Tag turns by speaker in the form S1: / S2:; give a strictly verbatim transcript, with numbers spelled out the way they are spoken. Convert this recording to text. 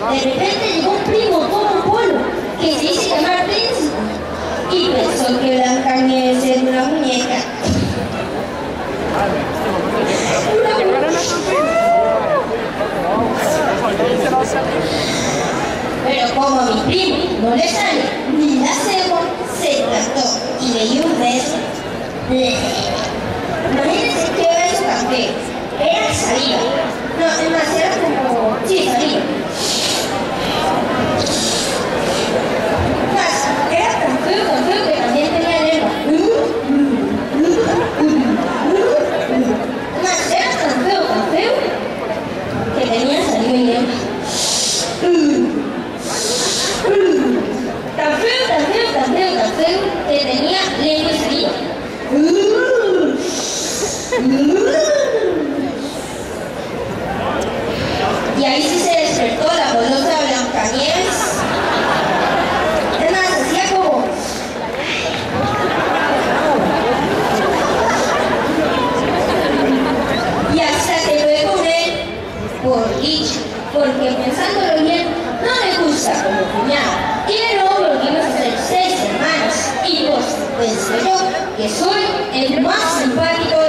S1: De repente llegó un primo como Polo, que se hizo llamar Príncipe, y pensó que Blancanieves era una muñeca. Pero como a mi primo no le sale ni la cebo, se trató y le dio un beso. Imagínense que era su café. Era saliva. No, es más, era como... sí, saliva. Más, era tan feo, tan feo que también tenía lengua. Más, era tan feo, tan feo que tenía saliva y lengua. Tan feo, tan feo, tan feo, tan feo que tenía lengua y saliva. Y ahí sí se despertó la golosa Blancanieves. Es más, hacía como... y hasta que fue con él, por dicho, porque pensándolo bien, no me gusta como cuñado. Y luego volvimos a ser seis hermanos. Y pues, pues yo, que soy el más simpático de